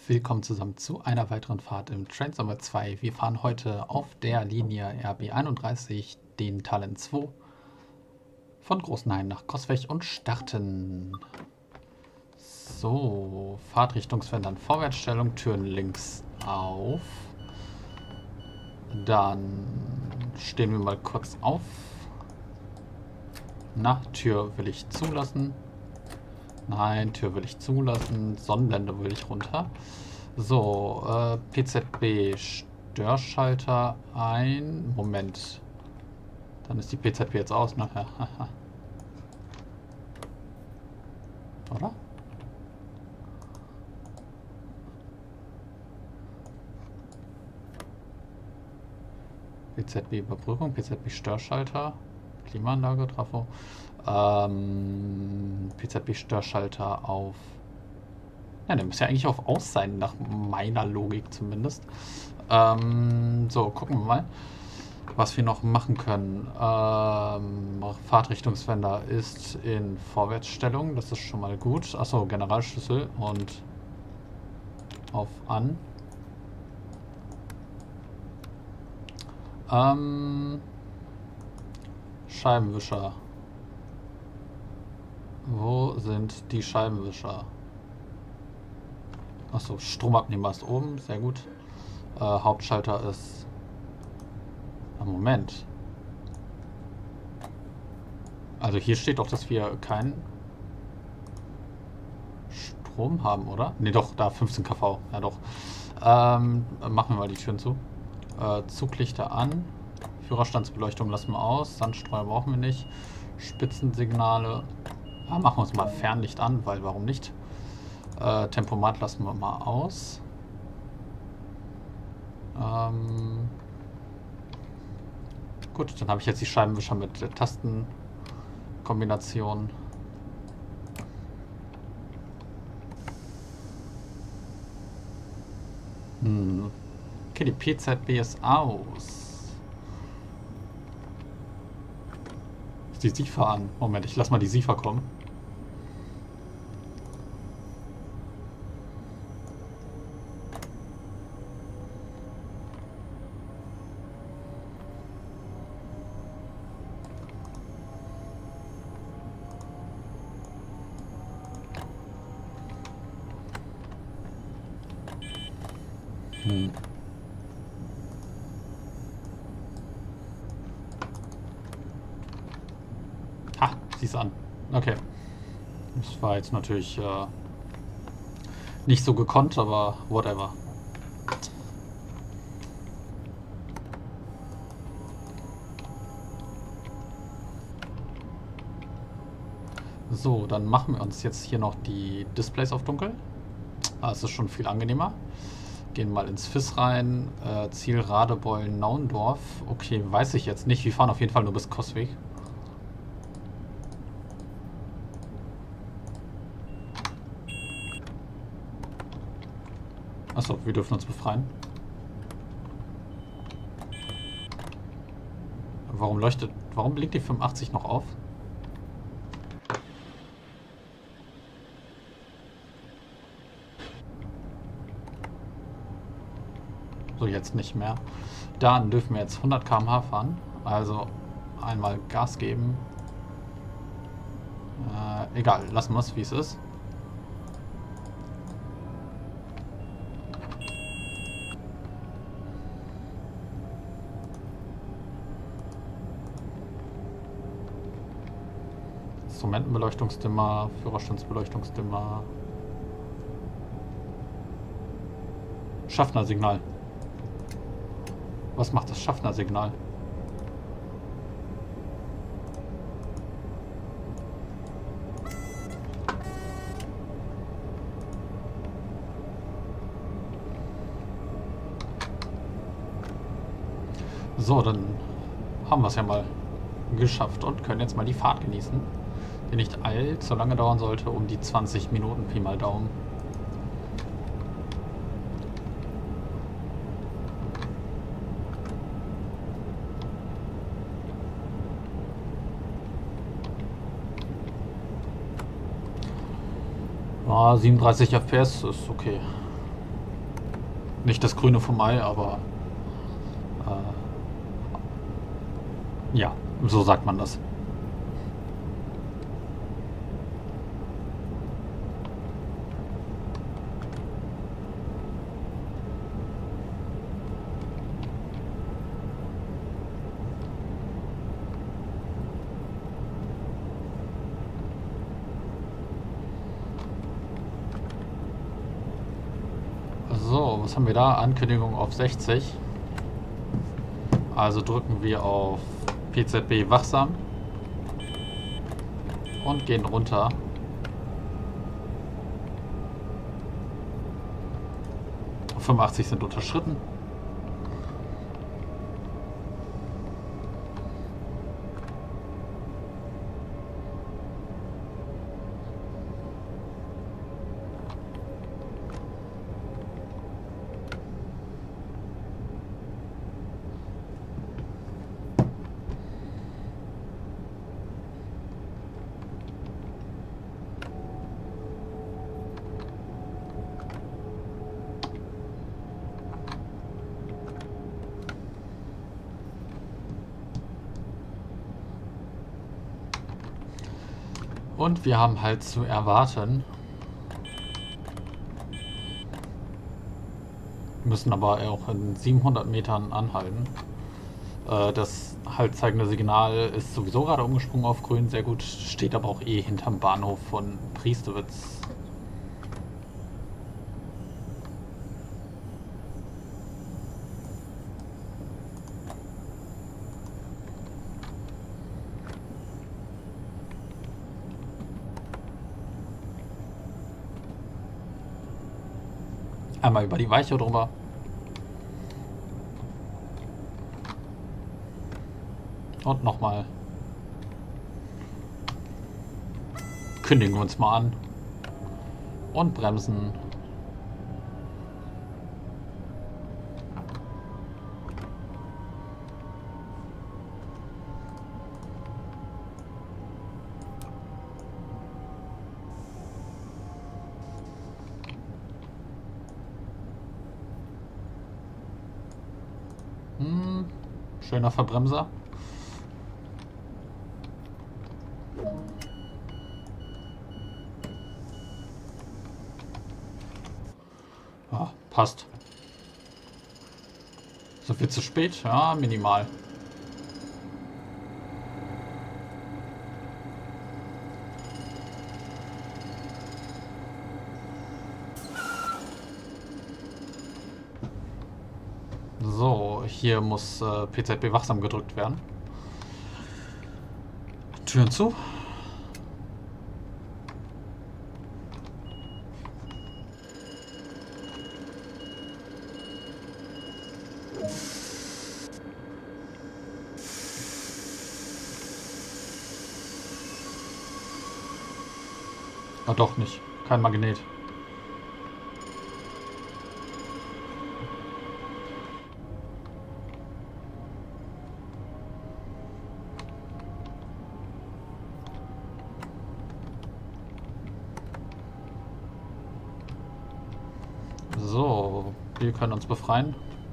Willkommen zusammen zu einer weiteren Fahrt im Transformer 2. Wir fahren heute auf der Linie RB31 den Talent 2 von Großenhain nach Coswig und starten. So, Fahrtrichtungsfenstern Vorwärtsstellung, Türen links auf. Dann stehen wir mal kurz auf. Na, Tür will ich zulassen. Nein, Tür will ich zulassen. Sonnenblende will ich runter. So, PZB Störschalter ein. Moment. Dann ist die PZB jetzt aus, ne? Ja, oder? PZB Überbrückung, PZB Störschalter, Klimaanlage, Trafo. PZB Störschalter auf. Ja, der muss ja eigentlich auf Aus sein, nach meiner Logik zumindest. So, gucken wir mal, was wir noch machen können. Fahrtrichtungsfender ist in Vorwärtsstellung, das ist schon mal gut. Achso, Generalschlüssel und auf an. Scheibenwischer. Wo sind die Scheibenwischer? Achso, Stromabnehmer ist oben, sehr gut. Hauptschalter ist... Moment. Also hier steht doch, dass wir keinen Strom haben, oder? Ne, doch, da 15 kV. Ja, doch. Machen wir mal die Türen zu. Zuglichter an. Führerstandsbeleuchtung lassen wir aus. Sandstreuer brauchen wir nicht. Spitzensignale. Ja, machen wir uns mal Fernlicht an, weil warum nicht? Tempomat lassen wir mal aus. Gut, dann habe ich jetzt die Scheibenwischer mit Tastenkombination. Okay, die PZB ist aus. Ist die SIFA an? Moment, ich lasse mal die SIFA kommen. Ha, sie ist an. Okay. Das war jetzt natürlich nicht so gekonnt, aber whatever. So, dann machen wir uns jetzt hier noch die Displays auf dunkel. Es ist schon viel angenehmer. Gehen mal ins FIS rein. Ziel Radebeul Naundorf. Okay, weiß ich jetzt nicht. Wir fahren auf jeden Fall nur bis Coswig. Achso, wir dürfen uns befreien. Warum blinkt die 85 noch auf? So, jetzt nicht mehr. Dann dürfen wir jetzt 100 km/h fahren. Also einmal Gas geben. Egal, lassen wir es, wie es ist. Instrumentenbeleuchtungsdimmer, Führerstandsbeleuchtungsdimmer. Schaffner-Signal. Was macht das Schaffner-Signal? So, dann haben wir es ja mal geschafft und können jetzt mal die Fahrt genießen, die nicht allzu lange dauern sollte, um die 20 Minuten Pi mal Daumen. Ja, 37 FPS ist okay. Nicht das Grüne vom Ei, aber ja, so sagt man das. So, was haben wir da? Ankündigung auf 60. Also drücken wir auf PZB wachsam und gehen runter. Auf 85 sind unterschritten. Und wir haben halt zu erwarten. Müssen aber auch in 700 Metern anhalten. Das halt zeigende Signal ist sowieso gerade umgesprungen auf grün, sehr gut. Steht aber auch eh hinterm Bahnhof von Priestewitz. Einmal über die Weiche drüber. Und nochmal. Kündigen wir uns mal an. Und bremsen. Schöner Verbremser. Ah, passt. So viel zu spät? Ja, minimal. So, hier muss PZB wachsam gedrückt werden. Türen zu. Ah, doch nicht. Kein Magnet. So, wir können uns befreien.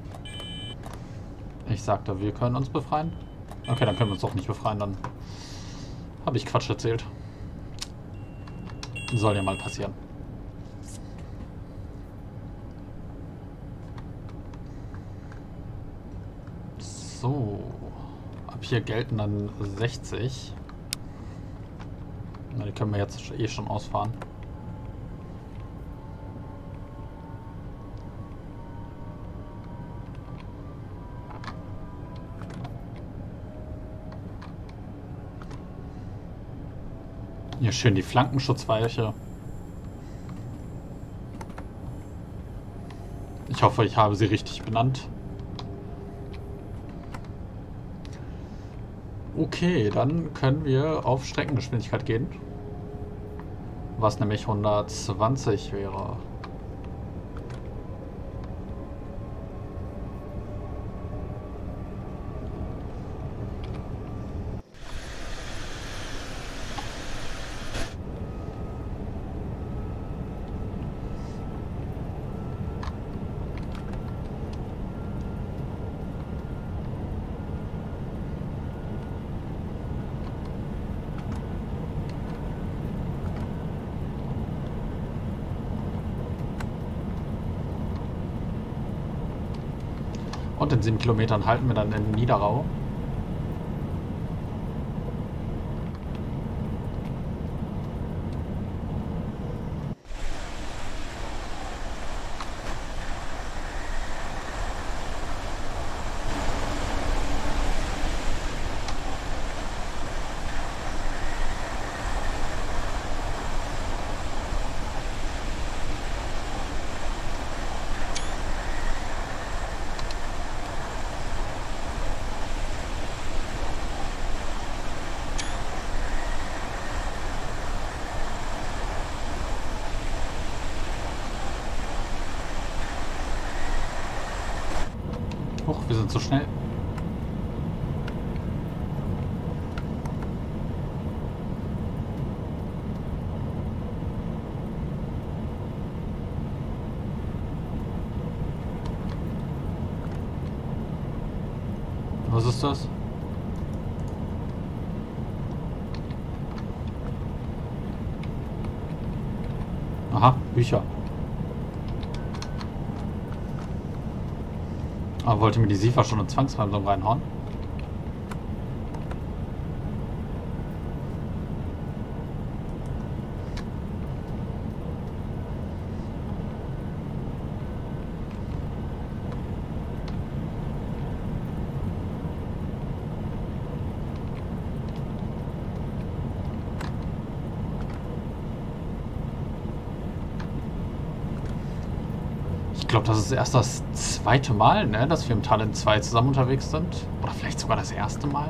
Ich sagte, wir können uns befreien. Okay, dann können wir uns doch nicht befreien, dann habe ich Quatsch erzählt. Soll ja mal passieren. So, ab hier gelten dann 60. Na, die können wir jetzt eh schon ausfahren. Hier schön die Flankenschutzweiche. Ich hoffe, ich habe sie richtig benannt. Okay, dann können wir auf Streckengeschwindigkeit gehen. Was nämlich 120 wäre. Und in 7 Kilometern halten wir dann in Niederau. Huch, wir sind zu schnell. Was ist das? Aha, Bücher. Aber wollte mir die SIFA schon eine Zwangsverhandlung reinhauen? Ich glaube, das ist erst das zweite Mal, ne, dass wir im Talent 2 zusammen unterwegs sind. Oder vielleicht sogar das erste Mal.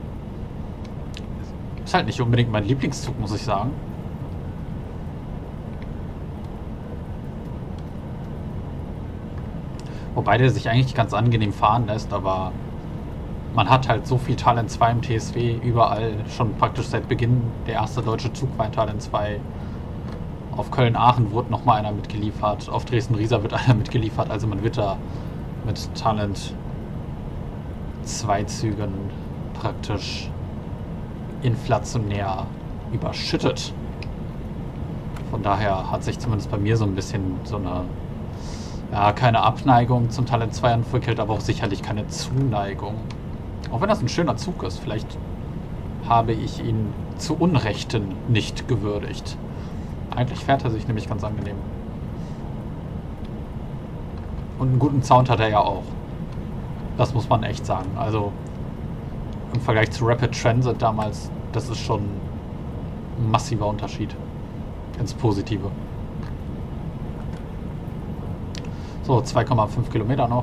Ist halt nicht unbedingt mein Lieblingszug, muss ich sagen. Wobei der sich eigentlich ganz angenehm fahren lässt, aber man hat halt so viel Talent 2 im TSW überall. Schon praktisch seit Beginn der erste deutsche Zug war in Talent 2. Auf Köln-Aachen wurde nochmal einer mitgeliefert. Auf Dresden-Riesa wird einer mitgeliefert. Also man wird da mit Talent 2 Zügen praktisch inflationär überschüttet. Von daher hat sich zumindest bei mir so ein bisschen so eine, ja, keine Abneigung zum Talent 2 entwickelt, aber auch sicherlich keine Zuneigung. Auch wenn das ein schöner Zug ist. Vielleicht habe ich ihn zu Unrechten nicht gewürdigt. Eigentlich fährt er sich nämlich ganz angenehm. Und einen guten Sound hat er ja auch. Das muss man echt sagen. Also im Vergleich zu Rapid Transit damals, das ist schon ein massiver Unterschied ins Positive. So, 2,5 Kilometer noch.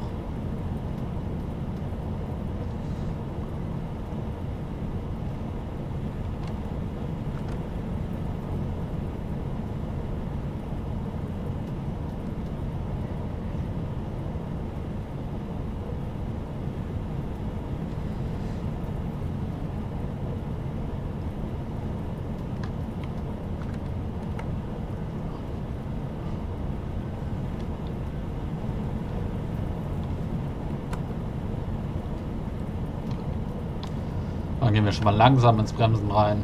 Dann gehen wir schon mal langsam ins Bremsen rein.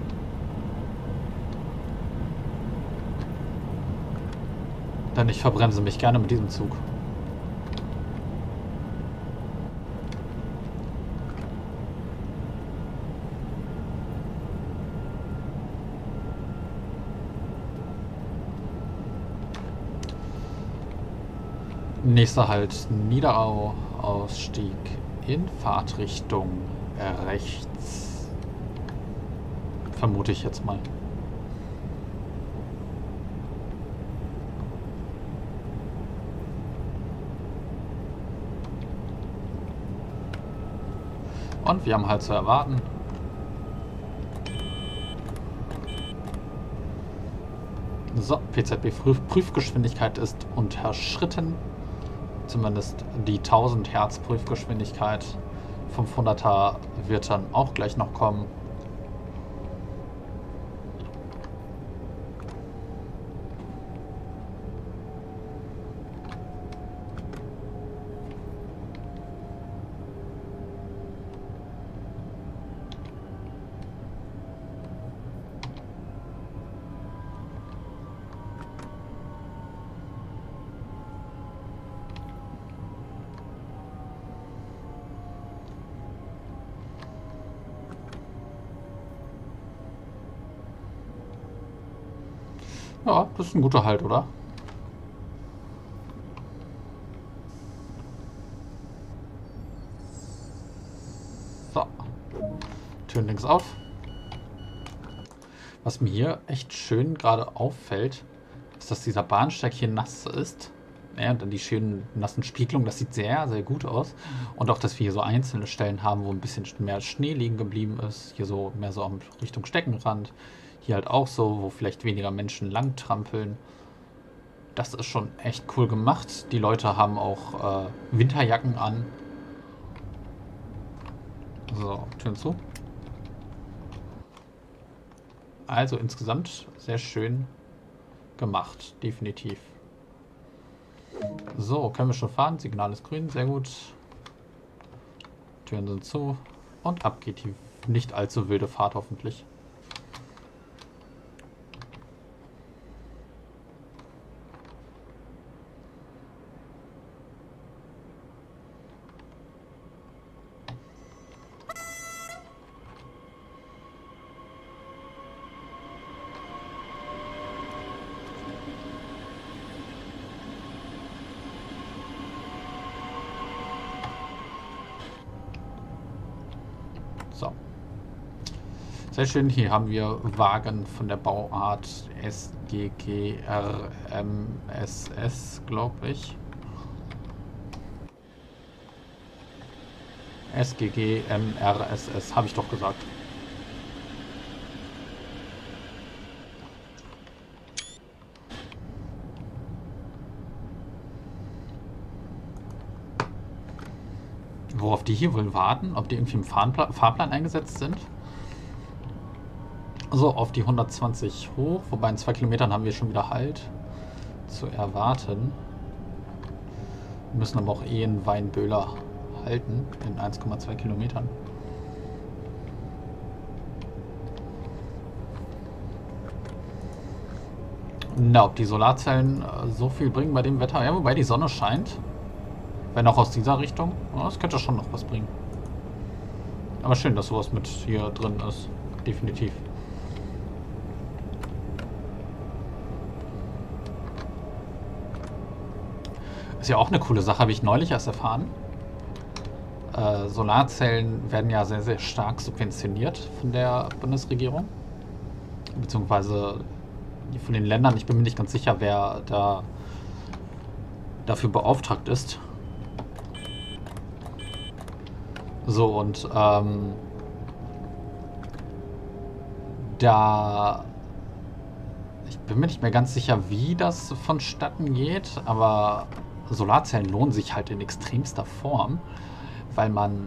Denn ich verbremse mich gerne mit diesem Zug. Nächster Halt Niederau, Ausstieg in Fahrtrichtung rechts. Vermute ich jetzt mal. Und wir haben halt zu erwarten. So, PZB-Prüfgeschwindigkeit ist unterschritten. Zumindest die 1000 Hertz Prüfgeschwindigkeit. 500er wird dann auch gleich noch kommen. Ja, das ist ein guter Halt, oder? So. Türen links auf. Was mir hier echt schön gerade auffällt, ist, dass dieser Bahnsteig hier nass ist. Ja, und dann die schönen nassen Spiegelungen, das sieht sehr, sehr gut aus. Und auch, dass wir hier so einzelne Stellen haben, wo ein bisschen mehr Schnee liegen geblieben ist. Hier so mehr so Richtung Steckenrand. Hier halt auch so, wo vielleicht weniger Menschen lang trampeln. Das ist schon echt cool gemacht. Die Leute haben auch Winterjacken an. So, Türen zu. Also insgesamt sehr schön gemacht, definitiv. So, können wir schon fahren. Signal ist grün, sehr gut. Türen sind zu. Und ab geht die nicht allzu wilde Fahrt hoffentlich. So. Sehr schön, hier haben wir Wagen von der Bauart SGGRMSS, glaube ich. SGGMRSS, habe ich doch gesagt. Worauf die hier wohl warten? Ob die irgendwie im Fahrplan eingesetzt sind? So, auf die 120 hoch. Wobei in 2 Kilometern haben wir schon wieder Halt zu erwarten. Wir müssen aber auch in Weinböhler halten in 1,2 Kilometern. Na, ob die Solarzellen so viel bringen bei dem Wetter? Ja, wobei die Sonne scheint. Wenn auch aus dieser Richtung. Ja, das könnte schon noch was bringen. Aber schön, dass sowas mit hier drin ist. Definitiv. Ist ja auch eine coole Sache, habe ich neulich erst erfahren. Solarzellen werden ja sehr, sehr stark subventioniert von der Bundesregierung. Beziehungsweise von den Ländern. Ich bin mir nicht ganz sicher, wer da dafür beauftragt ist. So, und da... Ich bin mir nicht mehr ganz sicher, wie das vonstatten geht, aber Solarzellen lohnen sich halt in extremster Form, weil man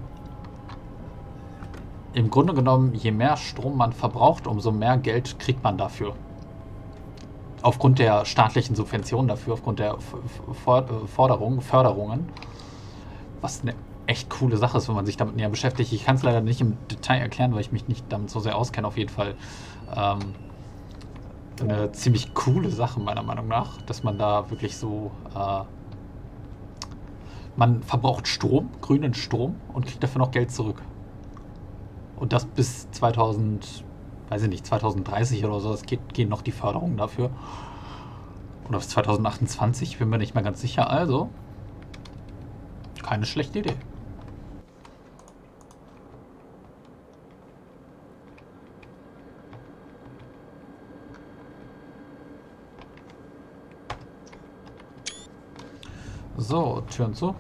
im Grunde genommen, je mehr Strom man verbraucht, umso mehr Geld kriegt man dafür. Aufgrund der staatlichen Subventionen dafür, aufgrund der Förderungen, was eine echt coole Sache ist, wenn man sich damit näher beschäftigt. Ich kann es leider nicht im Detail erklären, weil ich mich nicht damit so sehr auskenne. Auf jeden Fall eine ziemlich coole Sache meiner Meinung nach, dass man da wirklich so man verbraucht Strom, grünen Strom und kriegt dafür noch Geld zurück. Und das bis 2000, weiß ich nicht, 2030 oder so, es gehen noch die Förderungen dafür. Oder bis 2028, bin mir nicht mehr ganz sicher. Also, keine schlechte Idee. So, Türen zu.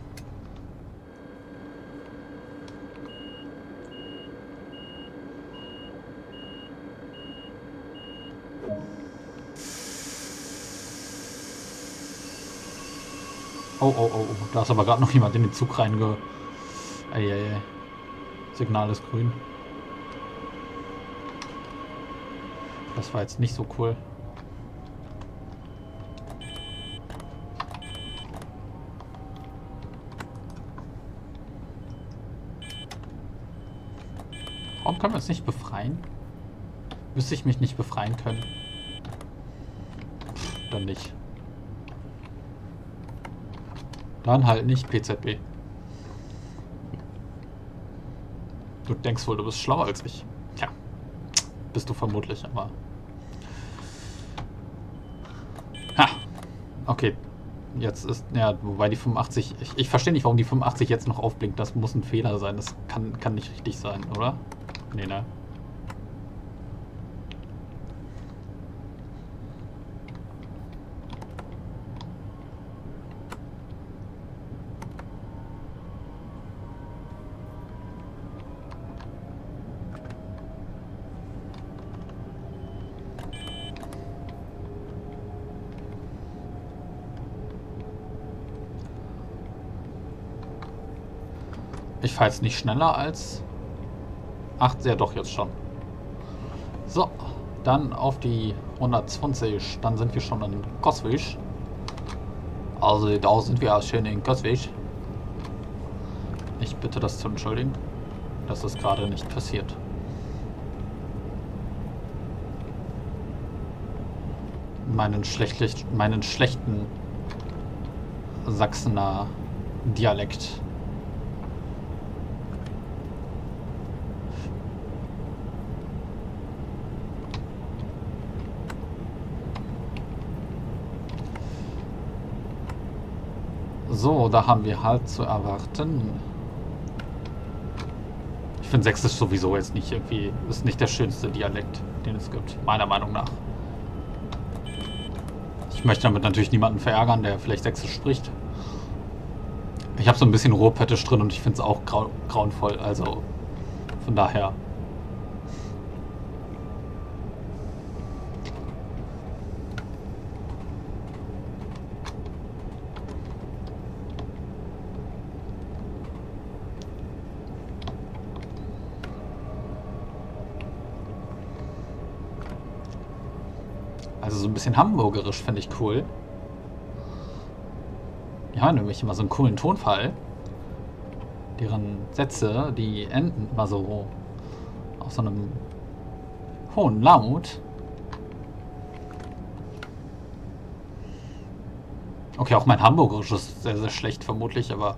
Oh, oh, oh, da ist aber gerade noch jemand in den Zug reinge... Eieiei. Signal ist grün. Das war jetzt nicht so cool. Warum können wir uns nicht befreien? Müsste ich mich nicht befreien können? Pff, dann nicht. Dann halt nicht PZB. Du denkst wohl, du bist schlauer als ich. Tja, bist du vermutlich, aber... Okay, jetzt ist, ja, wobei die 85, ich verstehe nicht, warum die 85 jetzt noch aufblinkt. Das muss ein Fehler sein. Das kann nicht richtig sein, oder? Nee, ne? Ich fahre jetzt nicht schneller als 8, ja doch, jetzt schon. So, dann auf die 120, dann sind wir schon in Coswig. Also da sind wir auch schön in Coswig. Ich bitte das zu entschuldigen, dass es gerade nicht passiert. Meinen schlechten Sachsener Dialekt. So, da haben wir halt zu erwarten. Ich finde Sächsisch sowieso jetzt nicht irgendwie, ist nicht der schönste Dialekt, den es gibt, meiner Meinung nach. Ich möchte damit natürlich niemanden verärgern, der vielleicht Sächsisch spricht. Ich habe so ein bisschen Ruhrpöttisch drin und ich finde es auch grauenvoll, also von daher. Also so ein bisschen hamburgerisch finde ich cool. Die haben nämlich immer so einen coolen Tonfall. Deren Sätze, die enden immer so auf so einem hohen Laut. Okay, auch mein Hamburgerisch ist sehr, sehr schlecht vermutlich, aber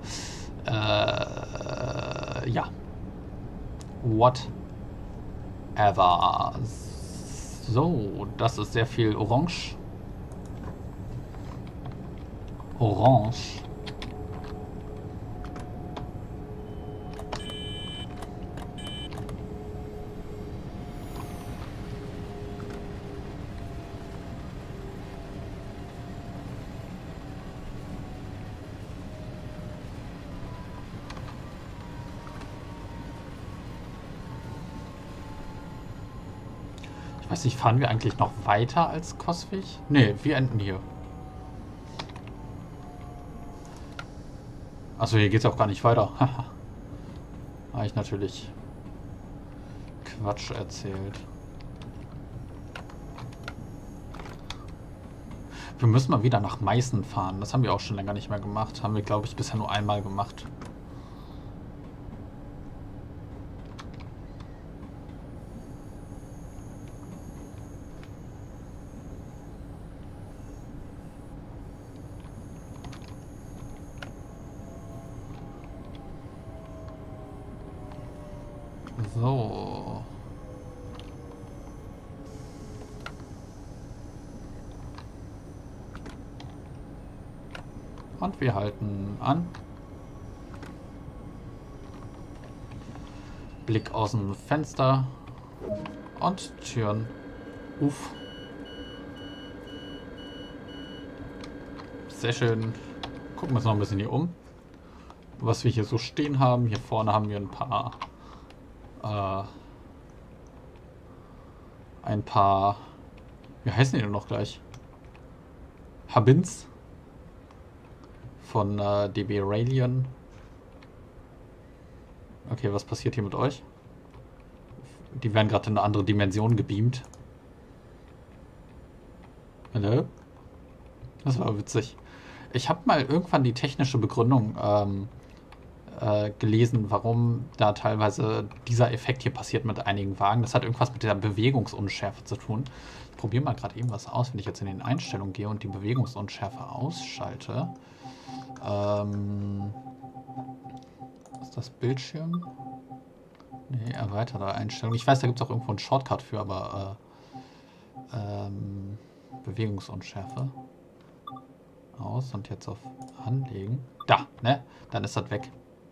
ja. Whatever. So, das ist sehr viel Orange. Orange. Ich weiß nicht, fahren wir eigentlich noch weiter als Coswig? Ne, wir enden hier. Achso, hier geht's auch gar nicht weiter. Haha. Habe ich natürlich Quatsch erzählt. Wir müssen mal wieder nach Meißen fahren. Das haben wir auch schon länger nicht mehr gemacht. Haben wir, glaube ich, bisher nur einmal gemacht. So. Und wir halten an. Blick aus dem Fenster. Und Türen. Uff. Sehr schön. Gucken wir uns noch ein bisschen hier um. Was wir hier so stehen haben. Hier vorne haben wir ein paar, wie heißen die denn noch gleich? Hubins von DB Radian. Okay, was passiert hier mit euch? Die werden gerade in eine andere Dimension gebeamt. Hallo? Das war witzig. Ich habe mal irgendwann die technische Begründung gelesen, warum da teilweise dieser Effekt hier passiert mit einigen Wagen. Das hat irgendwas mit der Bewegungsunschärfe zu tun. Ich probiere mal gerade eben was aus, wenn ich jetzt in den Einstellungen gehe und die Bewegungsunschärfe ausschalte. Ist das Bildschirm? Nee, erweitere Einstellungen. Ich weiß, da gibt es auch irgendwo einen Shortcut für, aber Bewegungsunschärfe. Aus und jetzt auf Anlegen. Da, ne? Dann ist das weg.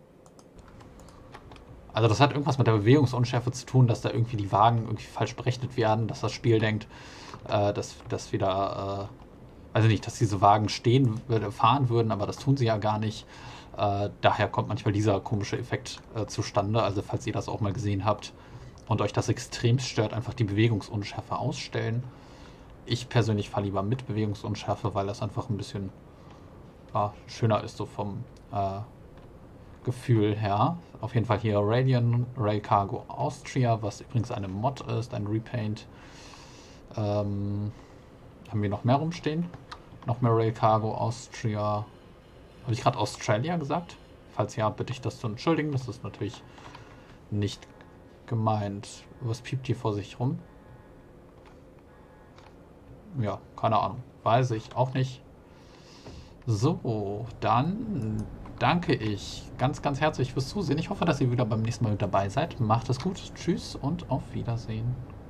Also das hat irgendwas mit der Bewegungsunschärfe zu tun, dass da irgendwie die Wagen irgendwie falsch berechnet werden, dass das Spiel denkt, dass wieder, also nicht, dass diese Wagen fahren würden, aber das tun sie ja gar nicht. Daher kommt manchmal dieser komische Effekt zustande. Also falls ihr das auch mal gesehen habt und euch das extrem stört, einfach die Bewegungsunschärfe ausstellen. Ich persönlich fahre lieber mit Bewegungsunschärfe, weil das einfach ein bisschen schöner ist, so vom Gefühl her. Auf jeden Fall hier Radian Rail Cargo Austria, was übrigens eine Mod ist, ein Repaint. Haben wir noch mehr rumstehen? Noch mehr Rail Cargo Austria. Habe ich gerade Australia gesagt? Falls ja, bitte ich das zu entschuldigen. Das ist natürlich nicht gemeint. Was piept hier vor sich rum? Ja, keine Ahnung. Weiß ich auch nicht. So, dann danke ich ganz, ganz herzlich fürs Zusehen. Ich hoffe, dass ihr wieder beim nächsten Mal mit dabei seid. Macht es gut. Tschüss und auf Wiedersehen.